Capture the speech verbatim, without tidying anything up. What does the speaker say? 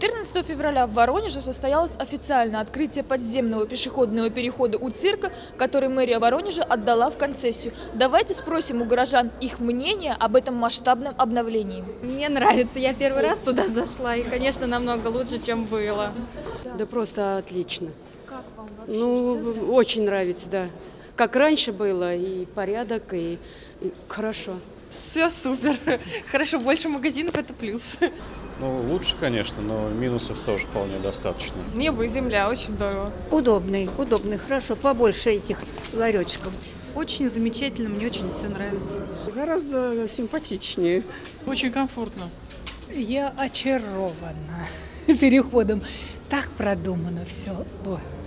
четырнадцатого февраля в Воронеже состоялось официальное открытие подземного пешеходного перехода у цирка, который мэрия Воронежа отдала в концессию. Давайте спросим у горожан их мнение об этом масштабном обновлении. Мне нравится, я первый раз туда зашла, и, конечно, намного лучше, чем было. Да, да просто отлично. Как вам вообще? Ну, очень нравится, да. Как раньше было, и порядок, и, и хорошо. Все супер. Хорошо, больше магазинов – это плюс. Ну, лучше, конечно, но минусов тоже вполне достаточно. Небо и земля, очень здорово. Удобный, удобный, хорошо, побольше этих ларечков. Очень замечательно, мне очень все нравится. Гораздо симпатичнее. Очень комфортно. Я очарована переходом. Так продумано все.